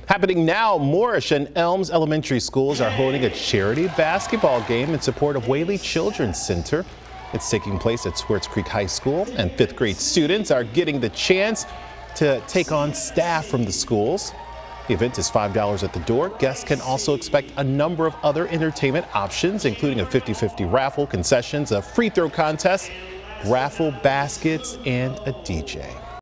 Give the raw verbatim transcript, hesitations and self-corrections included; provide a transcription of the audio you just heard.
Happening now, Morrish and Elms Elementary schools are holding a charity basketball game in support of Whaley Children's Center. It's taking place at Swartz Creek High School, and fifth grade students are getting the chance to take on staff from the schools. The event is five dollars at the door. Guests can also expect a number of other entertainment options, including a fifty fifty raffle, concessions, a free throw contest, raffle baskets, and a D J.